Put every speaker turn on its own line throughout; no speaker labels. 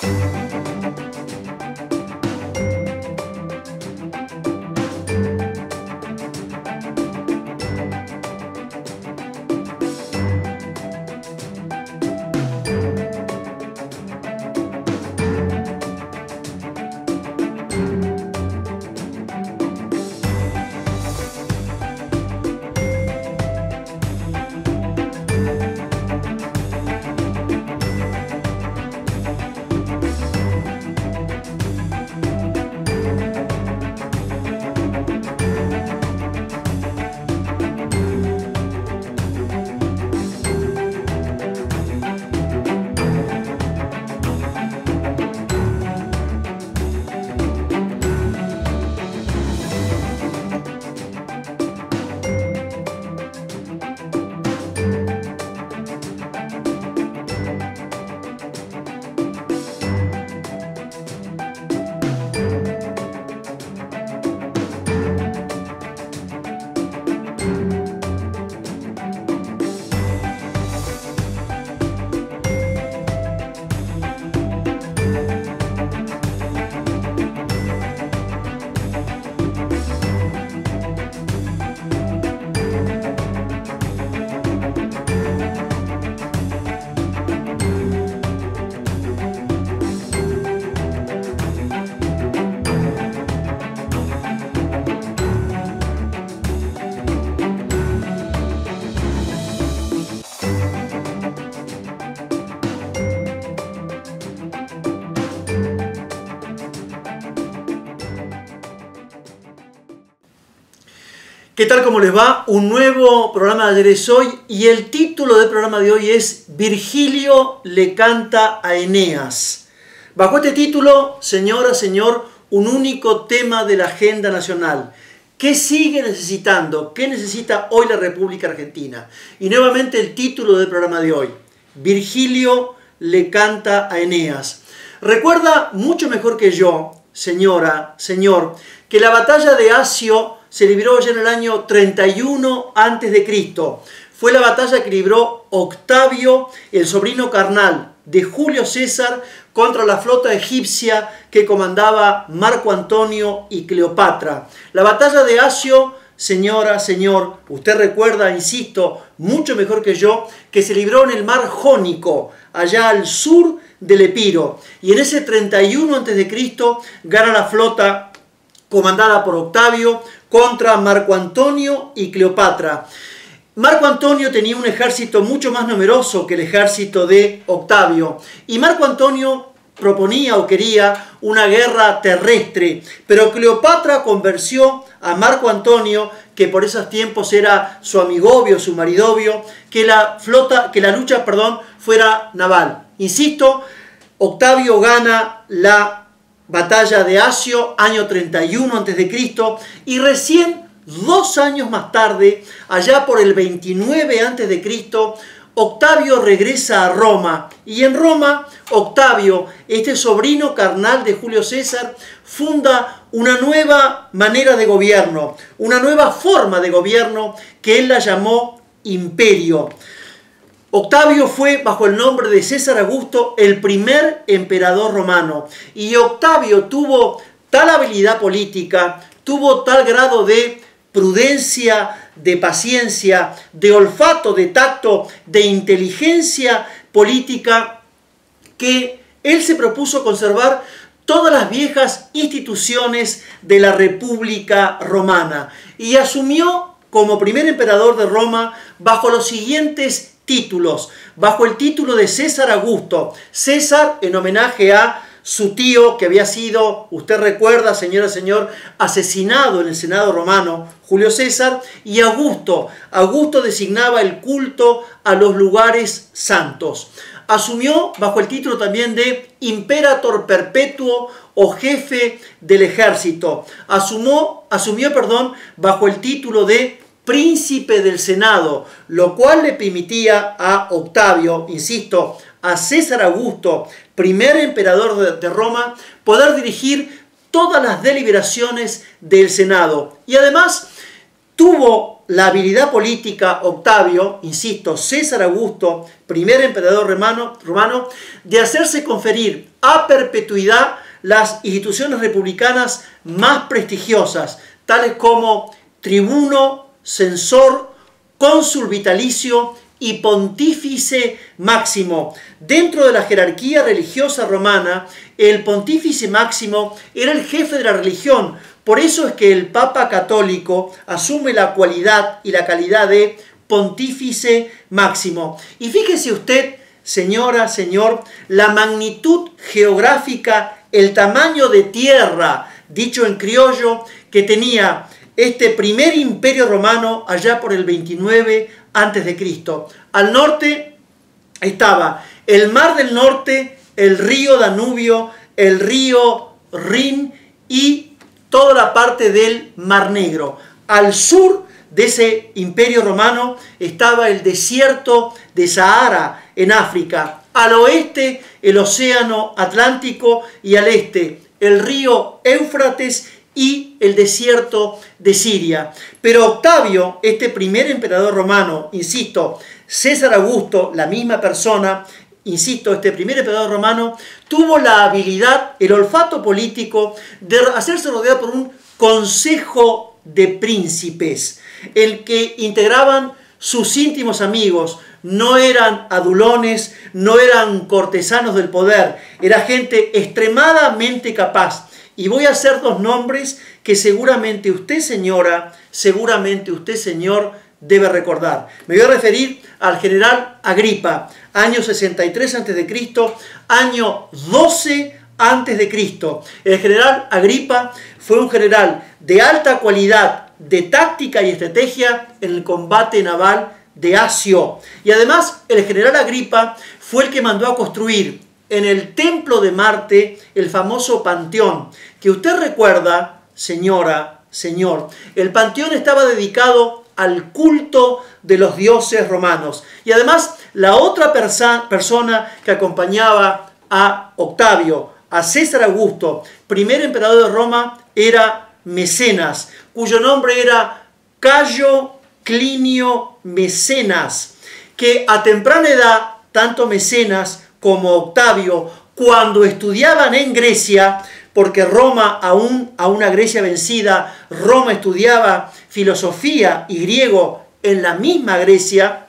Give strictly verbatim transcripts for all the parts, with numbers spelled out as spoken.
¿Qué tal? ¿Cómo les va? Un nuevo programa de Ayer es Hoy y el título del programa de hoy es Virgilio le canta a Eneas. Bajo este título, señora, señor, un único tema de la agenda nacional. ¿Qué sigue necesitando? ¿Qué necesita hoy la República Argentina? Y nuevamente el título del programa de hoy, Virgilio le canta a Eneas. Recuerda mucho mejor que yo, señora, señor, que la batalla de Acio se libró ya en el año treinta y uno antes de Cristo. Fue la batalla que libró Octavio, el sobrino carnal de Julio César, contra la flota egipcia que comandaba Marco Antonio y Cleopatra. La batalla de Acio, señora, señor, usted recuerda, insisto, mucho mejor que yo, que se libró en el mar Jónico, allá al sur del Epiro. Y en ese treinta y uno antes de Cristo gana la flota comandada por Octavio contra Marco Antonio y Cleopatra. Marco Antonio tenía un ejército mucho más numeroso que el ejército de Octavio. Y Marco Antonio proponía o quería una guerra terrestre. Pero Cleopatra convenció a Marco Antonio, que por esos tiempos era su amigovio, su maridovio, que la flota, que la lucha, perdón, fuera naval. Insisto, Octavio gana la batalla de Acio, año treinta y uno antes de Cristo, y recién dos años más tarde, allá por el veintinueve antes de Cristo, Octavio regresa a Roma. Y en Roma, Octavio, este sobrino carnal de Julio César, funda una nueva manera de gobierno, una nueva forma de gobierno que él la llamó imperio. Octavio fue, bajo el nombre de César Augusto, el primer emperador romano. Y Octavio tuvo tal habilidad política, tuvo tal grado de prudencia, de paciencia, de olfato, de tacto, de inteligencia política, que él se propuso conservar todas las viejas instituciones de la República Romana. Y asumió como primer emperador de Roma bajo los siguientes títulos, bajo el título de César Augusto. César en homenaje a su tío que había sido, usted recuerda, señora, señor, asesinado en el Senado romano, Julio César, y Augusto. Augusto designaba el culto a los lugares santos. Asumió bajo el título también de Imperator Perpetuo o jefe del ejército. Asumió, asumió perdón, bajo el título de Príncipe del Senado, lo cual le permitía a Octavio, insisto, a César Augusto, primer emperador de, de Roma, poder dirigir todas las deliberaciones del Senado. Y además tuvo tuvo la habilidad política Octavio, insisto, César Augusto, primer emperador romano, romano, de hacerse conferir a perpetuidad las instituciones republicanas más prestigiosas, tales como tribuno, censor, cónsul vitalicio y pontífice máximo. Dentro de la jerarquía religiosa romana, el pontífice máximo era el jefe de la religión. Por eso es que el Papa católico asume la cualidad y la calidad de pontífice máximo. Y fíjese usted, señora, señor, la magnitud geográfica, el tamaño de tierra, dicho en criollo, que tenía este primer imperio romano allá por el veintinueve antes de Cristo. Al norte estaba el Mar del Norte, el río Danubio, el río Rin y toda la parte del Mar Negro. Al sur de ese imperio romano estaba el desierto de Sahara en África. Al oeste el océano Atlántico y al este el río Éufrates y el desierto de Siria. Pero Octavio, este primer emperador romano, insisto, César Augusto, la misma persona, insisto, este primer emperador romano, tuvo la habilidad, el olfato político de hacerse rodear por un consejo de príncipes, el que integraban sus íntimos amigos. No eran adulones, no eran cortesanos del poder, era gente extremadamente capaz. Y voy a hacer dos nombres que seguramente usted, señora, seguramente usted, señor, debe recordar. Me voy a referir al general Agripa, año sesenta y tres antes de Cristo, año doce antes de Cristo. El general Agripa fue un general de alta cualidad, de táctica y estrategia en el combate naval de Asio. Y además, el general Agripa fue el que mandó a construir en el templo de Marte el famoso Panteón, que usted recuerda, señora, señor. El Panteón estaba dedicado al culto de los dioses romanos. Y además, la otra persa, persona que acompañaba a Octavio, a César Augusto, primer emperador de Roma, era Mecenas, cuyo nombre era Cayo Clinio Mecenas, que a temprana edad, tanto Mecenas como Octavio, cuando estudiaban en Grecia, porque Roma, aún a una Grecia vencida, Roma estudiaba filosofía y griego en la misma Grecia,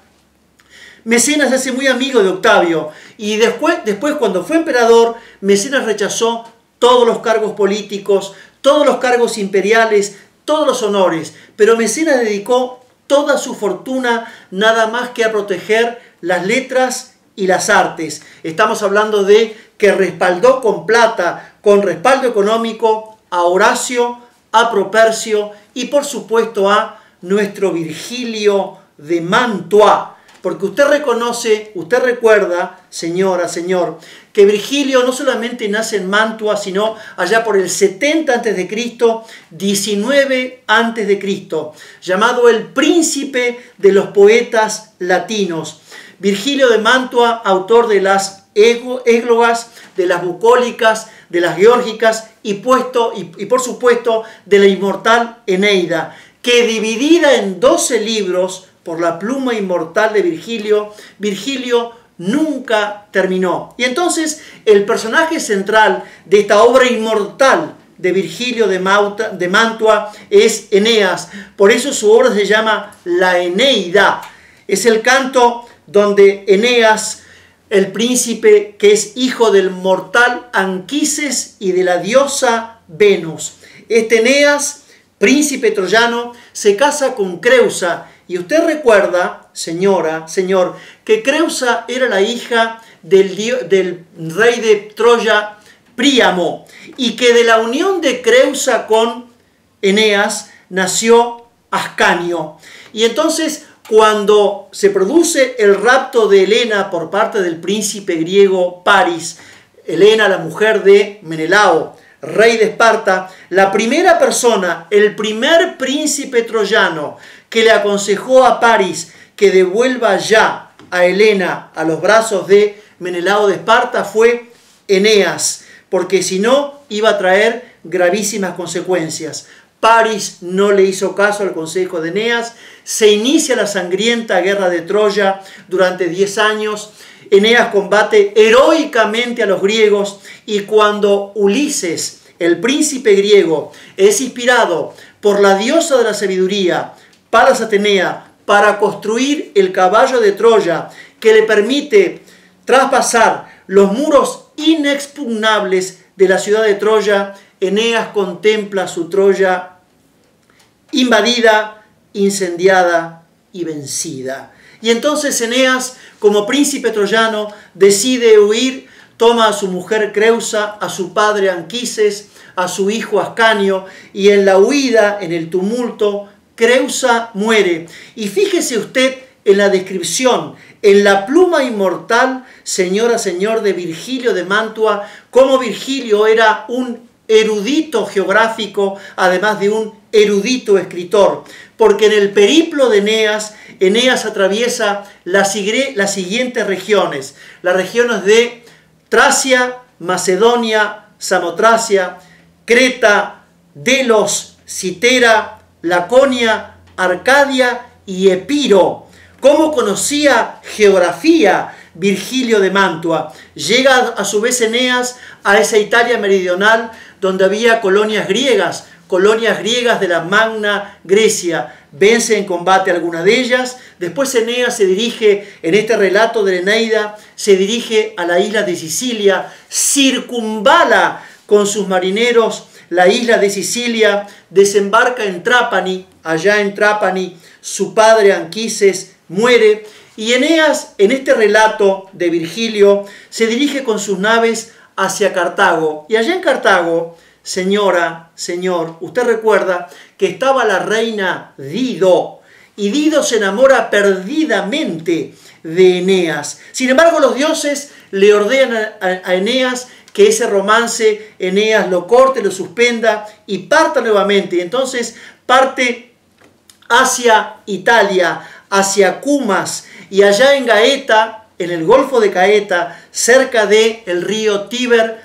Mecenas se hace muy amigo de Octavio. Y después, después, cuando fue emperador, Mecenas rechazó todos los cargos políticos, todos los cargos imperiales, todos los honores. Pero Mecenas dedicó toda su fortuna nada más que a proteger las letras y las artes. Estamos hablando de que respaldó con plata, con respaldo económico, a Horacio, a Propercio y por supuesto a nuestro Virgilio de Mantua. Porque usted reconoce, usted recuerda, señora, señor, que Virgilio no solamente nace en Mantua, sino allá por el setenta antes de Cristo, diecinueve antes de Cristo, llamado el príncipe de los poetas latinos. Virgilio de Mantua, autor de las églogas, de las bucólicas, de las geórgicas y, puesto, y, y por supuesto de la inmortal Eneida, que dividida en doce libros por la pluma inmortal de Virgilio, Virgilio nunca terminó. Y entonces el personaje central de esta obra inmortal de Virgilio de, Mauta, de Mantua es Eneas. Por eso su obra se llama la Eneida. Es el canto donde Eneas, el príncipe que es hijo del mortal Anquises y de la diosa Venus. Este Eneas, príncipe troyano, se casa con Creusa. Y usted recuerda, señora, señor, que Creusa era la hija del, del rey de Troya, Príamo, y que de la unión de Creusa con Eneas nació Ascanio. Y entonces, cuando se produce el rapto de Helena por parte del príncipe griego Paris, Helena, la mujer de Menelao, rey de Esparta, la primera persona, el primer príncipe troyano que le aconsejó a Paris que devuelva ya a Helena a los brazos de Menelao de Esparta fue Eneas, porque si no iba a traer gravísimas consecuencias. Paris no le hizo caso al consejo de Eneas. Se inicia la sangrienta guerra de Troya durante diez años. Eneas combate heroicamente a los griegos y cuando Ulises, el príncipe griego, es inspirado por la diosa de la sabiduría, Palas Atenea, para construir el caballo de Troya que le permite traspasar los muros inexpugnables de la ciudad de Troya, Eneas contempla su Troya invadida, incendiada y vencida. Y entonces Eneas, como príncipe troyano, decide huir, toma a su mujer Creusa, a su padre Anquises, a su hijo Ascanio, y en la huida, en el tumulto, Creusa muere. Y fíjese usted en la descripción, en la pluma inmortal, señora, señor, de Virgilio de Mantua, cómo Virgilio era un erudito geográfico, además de un erudito escritor, porque en el periplo de Eneas, Eneas atraviesa las, las siguientes regiones, las regiones de Tracia, Macedonia, Samotracia, Creta, Delos, Citera, Laconia, Arcadia y Epiro. ¿Cómo conocía geografía Virgilio de Mantua? Llega a su vez Eneas a esa Italia meridional donde había colonias griegas, colonias griegas de la Magna Grecia. Vence en combate algunas de ellas. Después Eneas se dirige, en este relato de la Eneida, se dirige a la isla de Sicilia, circunvala con sus marineros la isla de Sicilia, desembarca en Trápani. Allá en Trápani su padre Anquises muere y Eneas, en este relato de Virgilio, se dirige con sus naves hacia Cartago. Y allá en Cartago, señora, señor, usted recuerda que estaba la reina Dido, y Dido se enamora perdidamente de Eneas. Sin embargo, los dioses le ordenan a, a Eneas que ese romance Eneas lo corte, lo suspenda y parta nuevamente. Y entonces parte hacia Italia, hacia Cumas, y allá en Gaeta, en el Golfo de Gaeta, cerca del río Tíber,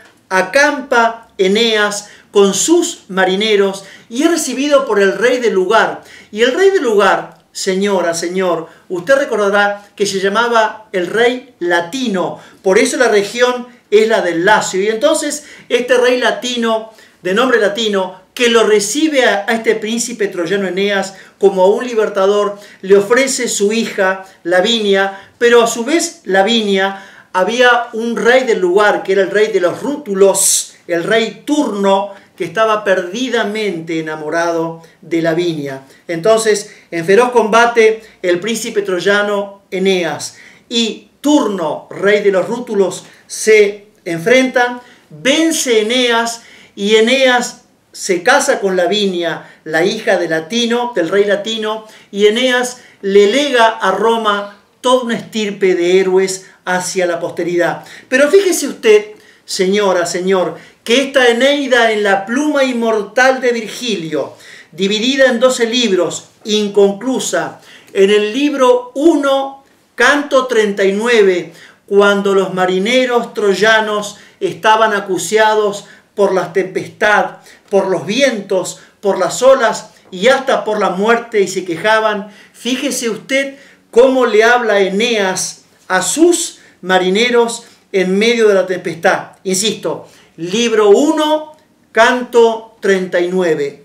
acampa Eneas con sus marineros y es recibido por el rey del lugar. Y el rey del lugar, señora, señor, usted recordará que se llamaba el rey latino, por eso la región es la del Lacio. Y entonces este rey latino, de nombre latino, que lo recibe a, a este príncipe troyano Eneas como a un libertador, le ofrece su hija Lavinia, pero a su vez Lavinia, había un rey del lugar que era el rey de los Rútulos, el rey Turno, que estaba perdidamente enamorado de Lavinia. Entonces, en feroz combate, el príncipe troyano Eneas y Turno, rey de los Rútulos, se enfrentan, vence Eneas y Eneas se casa con Lavinia, la hija de Latino, del rey Latino, y Eneas le lega a Roma toda una estirpe de héroes hacia la posteridad. Pero fíjese usted, señora, señor, que esta Eneida en la pluma inmortal de Virgilio, dividida en doce libros, inconclusa, en el libro uno, canto treinta y nueve, cuando los marineros troyanos estaban acuciados por la tempestad, por los vientos, por las olas y hasta por la muerte y se quejaban, fíjese usted cómo le habla Eneas a sus marineros en medio de la tempestad. Insisto, libro uno, canto treinta y nueve.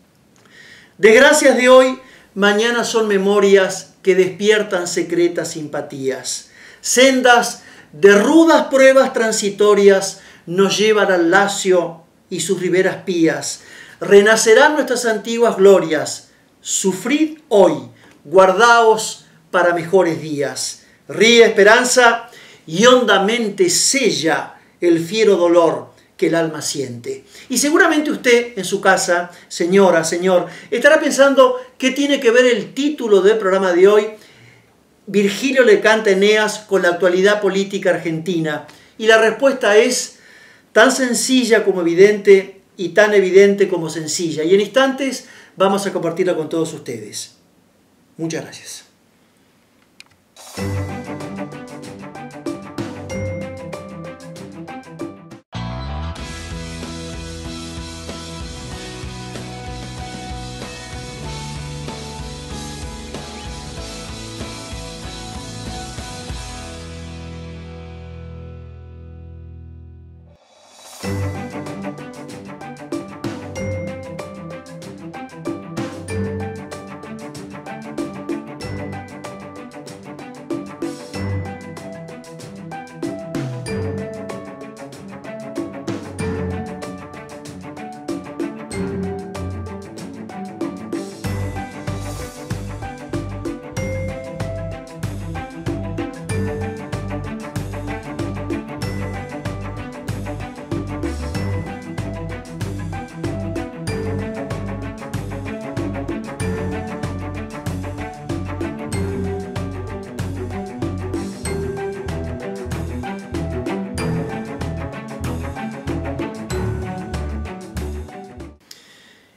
Desgracias de hoy, mañana son memorias que despiertan secretas simpatías. Sendas de rudas pruebas transitorias nos llevan al Lacio y sus riberas pías. Renacerán nuestras antiguas glorias. Sufrid hoy, guardaos para mejores días. Ríe esperanza y hondamente sella el fiero dolor que el alma siente. Y seguramente usted en su casa, señora, señor, estará pensando qué tiene que ver el título del programa de hoy, Virgilio le canta a Eneas, con la actualidad política argentina. Y la respuesta es tan sencilla como evidente y tan evidente como sencilla. Y en instantes vamos a compartirla con todos ustedes. Muchas gracias.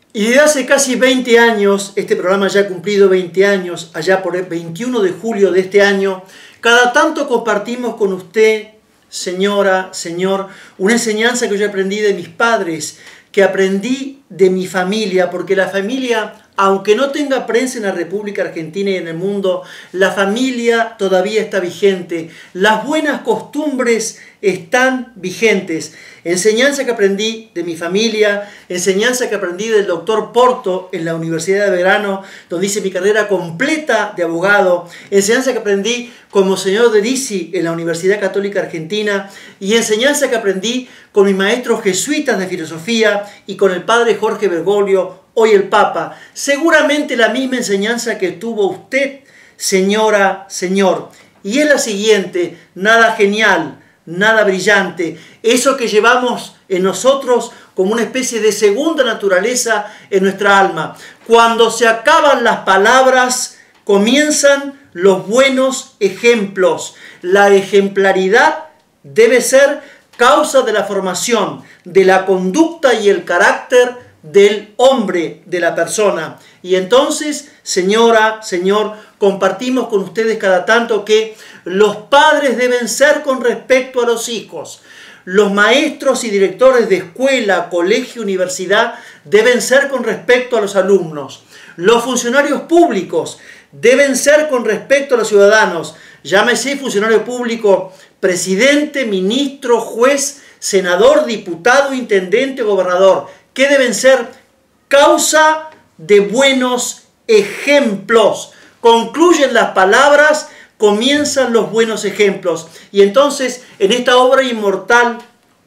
Y desde hace casi veinte años, este programa ya ha cumplido veinte años, allá por el veintiuno de julio de este año, cada tanto compartimos con usted, señora, señor, una enseñanza que yo aprendí de mis padres, que aprendí de mi familia, porque la familia, aunque no tenga prensa en la República Argentina y en el mundo, la familia todavía está vigente. Las buenas costumbres están vigentes. Enseñanza que aprendí de mi familia, enseñanza que aprendí del doctor Porto en la Universidad de Verano, donde hice mi carrera completa de abogado, enseñanza que aprendí como señor de Risi en la Universidad Católica Argentina, y enseñanza que aprendí con mis maestros jesuitas de filosofía y con el padre Jorge Bergoglio, hoy el Papa. Seguramente la misma enseñanza que tuvo usted, señora, señor. Y es la siguiente: nada genial, nada brillante. Eso que llevamos en nosotros como una especie de segunda naturaleza en nuestra alma. Cuando se acaban las palabras, comienzan los buenos ejemplos. La ejemplaridad debe ser causa de la formación, de la conducta y el carácter del hombre, de la persona. Y entonces, señora, señor, compartimos con ustedes cada tanto que los padres deben ser con respecto a los hijos. Los maestros y directores de escuela, colegio, universidad deben ser con respecto a los alumnos. Los funcionarios públicos deben ser con respecto a los ciudadanos. Llámese funcionario público, presidente, ministro, juez, senador, diputado, intendente, gobernador. ¿Qué deben ser? Causa de buenos ejemplos. Concluyen las palabras, comienzan los buenos ejemplos. Y entonces, en esta obra inmortal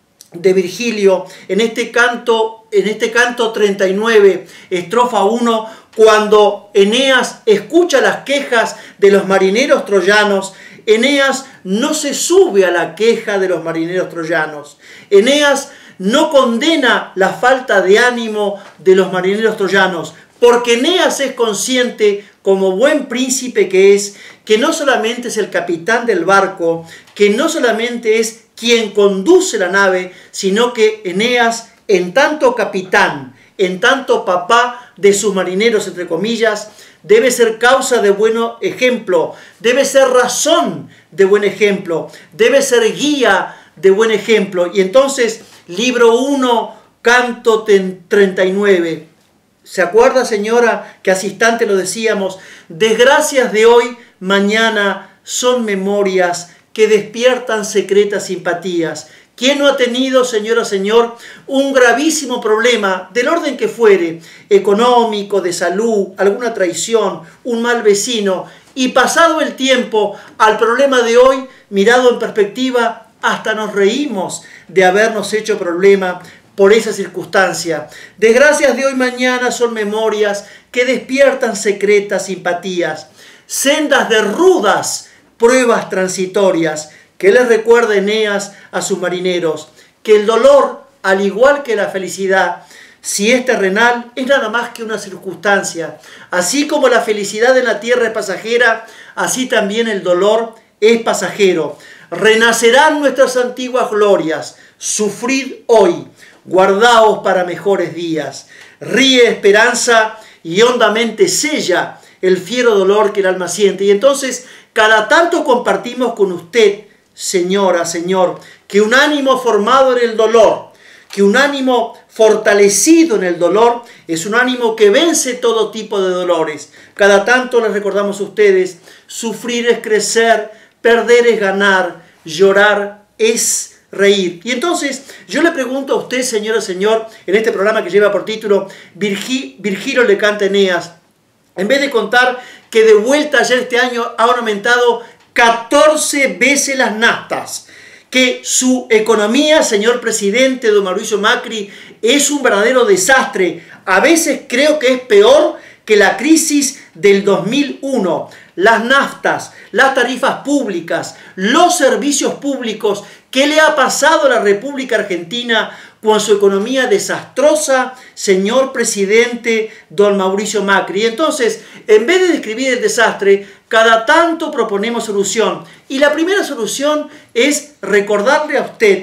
de Virgilio, en este canto, en este canto treinta y nueve, estrofa uno, cuando Eneas escucha las quejas de los marineros troyanos, Eneas no se sube a la queja de los marineros troyanos. Eneas no condena la falta de ánimo de los marineros troyanos, porque Eneas es consciente, como buen príncipe que es, que no solamente es el capitán del barco, que no solamente es quien conduce la nave, sino que Eneas, en tanto capitán, en tanto papá de sus marineros, entre comillas, debe ser causa de buen ejemplo, debe ser razón de buen ejemplo, debe ser guía de buen ejemplo. Y entonces, libro uno, canto treinta y nueve. ¿Se acuerda, señora, que hace instante lo decíamos? Desgracias de hoy, mañana son memorias que despiertan secretas simpatías. ¿Quién no ha tenido, señora, señor, un gravísimo problema, del orden que fuere, económico, de salud, alguna traición, un mal vecino, y pasado el tiempo, al problema de hoy, mirado en perspectiva, hasta nos reímos de habernos hecho problema por esa circunstancia? Desgracias de hoy mañana son memorias que despiertan secretas simpatías, sendas de rudas pruebas transitorias, que les recuerda Eneas a sus marineros, que el dolor, al igual que la felicidad, si es terrenal, es nada más que una circunstancia. Así como la felicidad en la tierra es pasajera, así también el dolor es pasajero. Renacerán nuestras antiguas glorias, sufrid hoy, guardaos para mejores días. Ríe esperanza y hondamente sella el fiero dolor que el alma siente. Y entonces, cada tanto compartimos con usted, señora, señor, que un ánimo formado en el dolor, que un ánimo fortalecido en el dolor, es un ánimo que vence todo tipo de dolores. Cada tanto les recordamos a ustedes, sufrir es crecer, perder es ganar, llorar es reír. Y entonces yo le pregunto a usted, señora, señor, en este programa que lleva por título Virgi, Virgilio le canta a Eneas, en vez de contar que de vuelta ya este año han aumentado catorce veces las naftas, que su economía, señor presidente don Mauricio Macri, es un verdadero desastre. A veces creo que es peor que la crisis del dos mil uno. Las naftas, las tarifas públicas, los servicios públicos. ¿Qué le ha pasado a la República Argentina con su economía desastrosa, señor presidente don Mauricio Macri? Entonces, en vez de describir el desastre, cada tanto proponemos solución. Y la primera solución es recordarle a usted,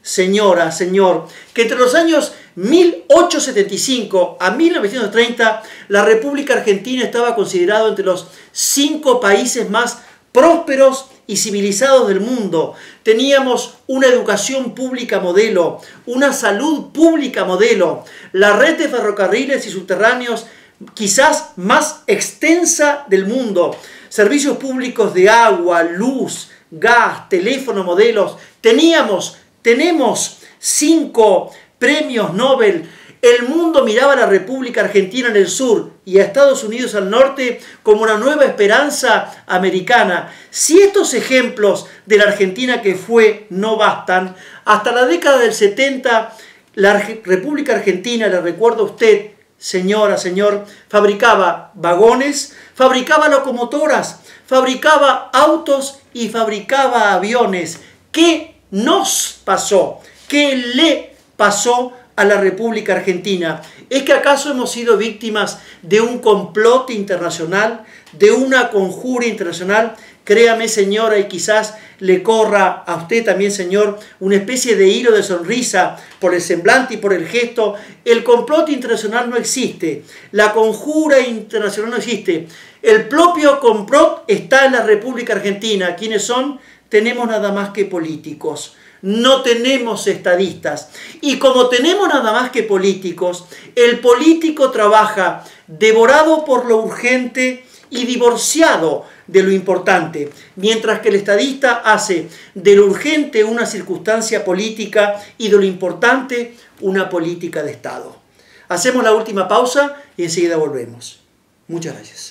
señora, señor, que entre los años mil ochocientos setenta y cinco a mil novecientos treinta la República Argentina estaba considerada entre los cinco países más prósperos y civilizados del mundo? Teníamos una educación pública modelo, una salud pública modelo, la red de ferrocarriles y subterráneos quizás más extensa del mundo, servicios públicos de agua, luz, gas, teléfono modelos. Teníamos, tenemos cinco premios Nobel. El mundo miraba a la República Argentina en el sur y a Estados Unidos al norte como una nueva esperanza americana. Si estos ejemplos de la Argentina que fue no bastan, hasta la década del setenta, la República Argentina, le recuerdo a usted, señora, señor, fabricaba vagones, fabricaba locomotoras, fabricaba autos y fabricaba aviones. ¿Qué nos pasó? ¿Qué le pasó a la República Argentina? ¿Es que acaso hemos sido víctimas de un complot internacional, de una conjura internacional? Créame, señora, y quizás le corra a usted también, señor, una especie de hilo de sonrisa por el semblante y por el gesto. El complot internacional no existe. La conjura internacional no existe. El propio complot está en la República Argentina. ¿Quiénes son? Tenemos nada más que políticos. No tenemos estadistas. Y como tenemos nada más que políticos, el político trabaja devorado por lo urgente y divorciado de lo importante, mientras que el estadista hace de lo urgente una circunstancia política y de lo importante una política de Estado. Hacemos la última pausa y enseguida volvemos. Muchas gracias.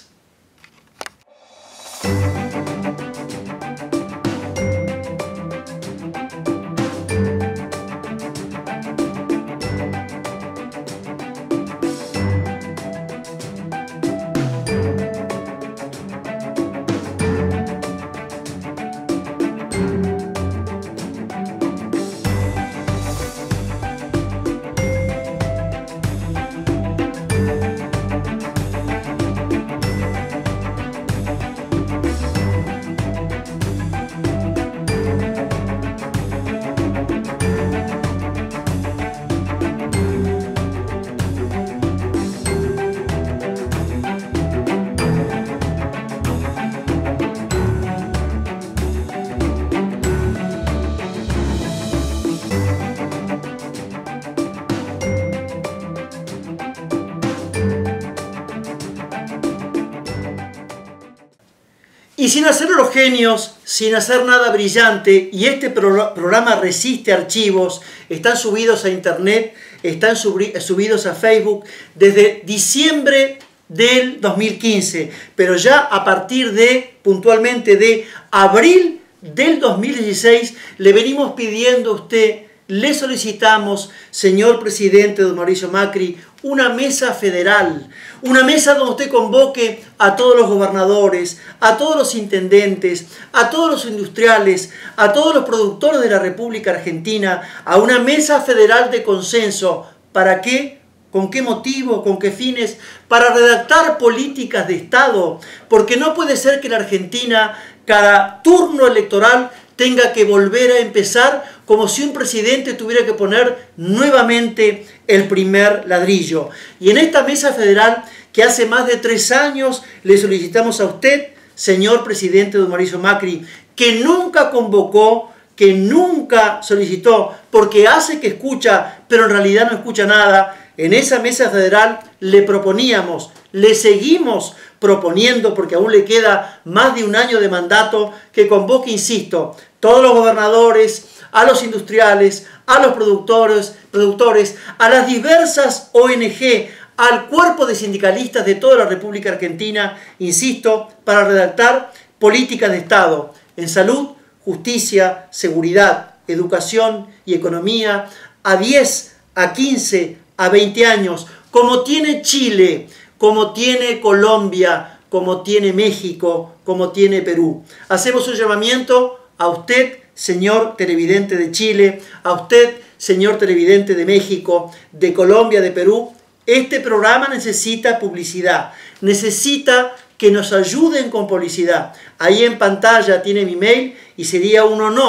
Y sin hacer los genios, sin hacer nada brillante, y este pro programa resiste archivos, están subidos a internet, están subidos a Facebook desde diciembre del dos mil quince, pero ya a partir de, puntualmente, de abril del dos mil dieciséis, le venimos pidiendo a usted, le solicitamos, señor presidente don Mauricio Macri, una mesa federal, una mesa donde usted convoque a todos los gobernadores, a todos los intendentes, a todos los industriales, a todos los productores de la República Argentina, a una mesa federal de consenso. ¿Para qué? ¿Con qué motivo? ¿Con qué fines? Para redactar políticas de Estado, porque no puede ser que la Argentina, cada turno electoral, tenga que volver a empezar como si un presidente tuviera que poner nuevamente el primer ladrillo. Y en esta mesa federal, que hace más de tres años le solicitamos a usted, señor presidente don Mauricio Macri, que nunca convocó, que nunca solicitó, porque hace que escucha, pero en realidad no escucha nada. En esa mesa federal le proponíamos, le seguimos proponiendo, porque aún le queda más de un año de mandato, que convoque, insisto, todos los gobernadores, a los industriales, a los productores, productores, a las diversas O N G, al cuerpo de sindicalistas de toda la República Argentina, insisto, para redactar políticas de Estado en salud, justicia, seguridad, educación y economía, a diez, a quince, a veinte años, como tiene Chile, como tiene Colombia, como tiene México, como tiene Perú. Hacemos un llamamiento a usted, señor televidente de Chile, a usted, señor televidente de México, de Colombia, de Perú. Este programa necesita publicidad, necesita que nos ayuden con publicidad. Ahí en pantalla tiene mi mail y sería un honor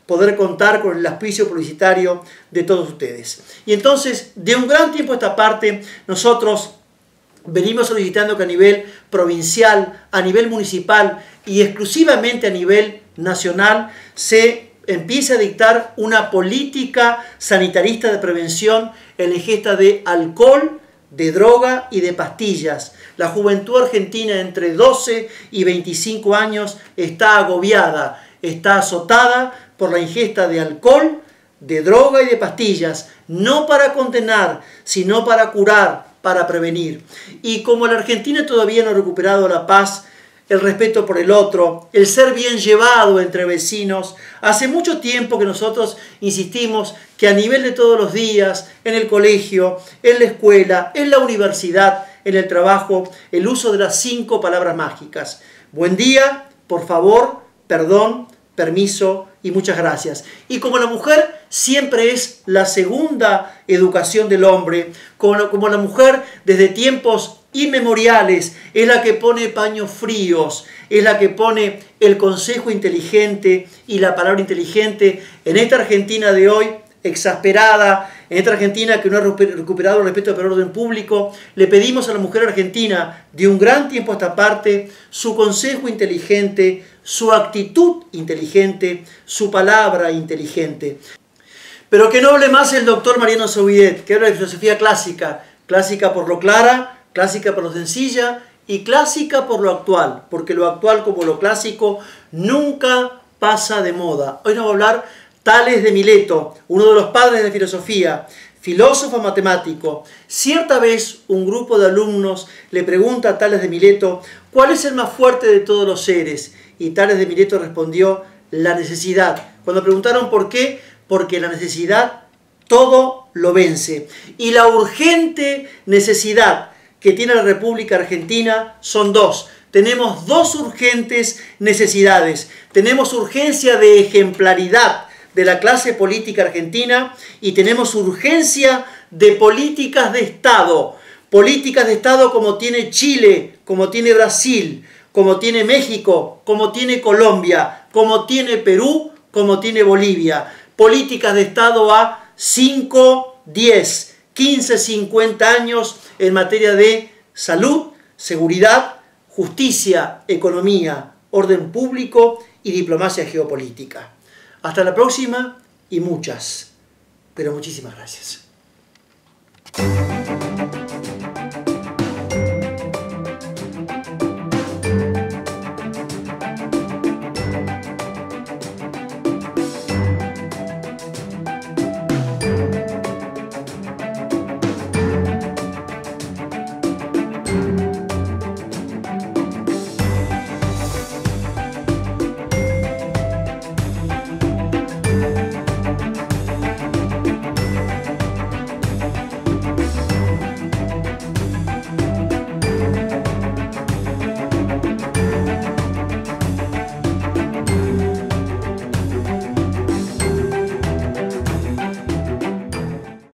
poder contar con el auspicio publicitario de todos ustedes. Y entonces, de un gran tiempo a esta parte, nosotros venimos solicitando que a nivel provincial, a nivel municipal y exclusivamente a nivel nacional se empiece a dictar una política sanitarista de prevención en la ingesta de alcohol, de droga y de pastillas. La juventud argentina entre doce y veinticinco años está agobiada, está azotada por la ingesta de alcohol, de droga y de pastillas, no para condenar, sino para curar, para prevenir. Y como la Argentina todavía no ha recuperado la paz, el respeto por el otro, el ser bien llevado entre vecinos, hace mucho tiempo que nosotros insistimos que a nivel de todos los días, en el colegio, en la escuela, en la universidad, en el trabajo, el uso de las cinco palabras mágicas. Buen día, por favor, perdón, permiso y muchas gracias. Y como la mujer siempre es la segunda educación del hombre, como, como la mujer desde tiempos inmemoriales es la que pone paños fríos, es la que pone el consejo inteligente y la palabra inteligente, en esta Argentina de hoy, exasperada, en esta Argentina que no ha recuperado el respeto por el orden público, le pedimos a la mujer argentina de un gran tiempo a esta parte su consejo inteligente, su actitud inteligente, su palabra inteligente. Pero que no hable más el doctor Mariano Zauvidet, que habla de filosofía clásica, clásica por lo clara, clásica por lo sencilla y clásica por lo actual, porque lo actual como lo clásico nunca pasa de moda. Hoy nos va a hablar Tales de Mileto, uno de los padres de la filosofía, filósofo matemático. Cierta vez un grupo de alumnos le pregunta a Tales de Mileto ¿cuál es el más fuerte de todos los seres? Y Tales de Mileto respondió la necesidad. Cuando preguntaron por qué, porque la necesidad todo lo vence. Y la urgente necesidad que tiene la República Argentina son dos. Tenemos dos urgentes necesidades. Tenemos urgencia de ejemplaridad de la clase política argentina y tenemos urgencia de políticas de Estado. Políticas de Estado como tiene Chile, como tiene Brasil, como tiene México, como tiene Colombia, como tiene Perú, como tiene Bolivia. Políticas de Estado a cinco, diez, quince, cincuenta años en materia de salud, seguridad, justicia, economía, orden público y diplomacia geopolítica. Hasta la próxima y muchas, pero muchísimas gracias.